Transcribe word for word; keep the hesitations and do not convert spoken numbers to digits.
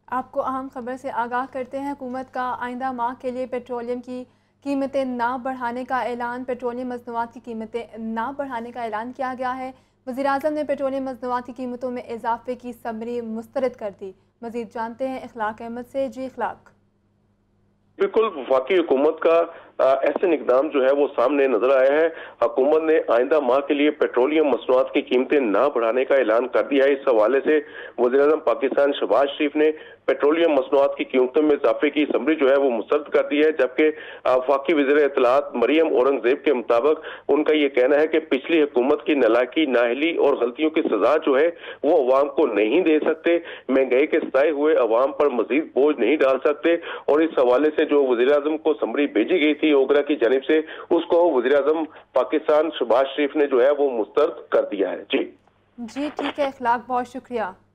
آپ کو اہم خبر سے آگاہ کرتے ہیں۔ حکومت کا آئندہ ماہ کے لیے پیٹرولیم کی قیمتیں نہ بڑھانے کا اعلان پیٹرولیم مصنوعات کی قیمتیں نہ بڑھانے کا اعلان کیا گیا ہے۔ وزیراعظم نے پیٹرولیم مصنوعات کی قیمتوں میں اضافے کی سمری مسترد کر دی۔ مزید جانتے ہیں اخلاق احمد سے۔ جی اخلاق۔ بالکل وفاقی حکومت کا ایسے اقدام جو ہے وہ سامنے نظر آیا ہے۔ حکومت نے آئندہ ماہ کے لیے پیٹرولیم مصنوعات کی قیمتیں نہ بڑھانے کا اعلان کر دیا ہے۔ اس حوالے سے وزیراعظم پاکستان شہباز شریف نے پیٹرولیم مصنوعات کی قیمتوں میں اضافے کی سمری جو ہے وہ مسترد کر دی ہے، جبکہ وفاقی وزیر اطلاعات مریم اورنگزیب کے مطابق ان کا یہ کہنا ہے کہ پچھلی حکومت کی نالاکی، نااہلی اور غلطیوں کی سزا جو ہے وہ عوام کو نہیں دے سکتے، مہنگائی کے ستائے ہوئے عوام پر مزید بوجھ نہیں ڈال سکتے، اور اس حوالے سے جو وزیراعظم کو سمری بھیجی گئی تھی اوگرا کی جانب سے، اس کو وزیراعظم پاکستان شہباز شریف نے جو ہے وہ مسترد کر دیا ہے۔ جی جی ٹھیک ہے اخلاق، بہت شکریہ۔